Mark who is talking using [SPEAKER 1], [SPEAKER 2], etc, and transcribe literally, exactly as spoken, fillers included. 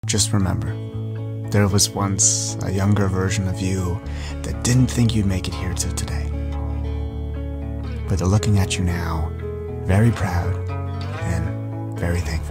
[SPEAKER 1] just remember, there was once a younger version of you that didn't think you'd make it here to today. But they're looking at you now, very proud and very thankful.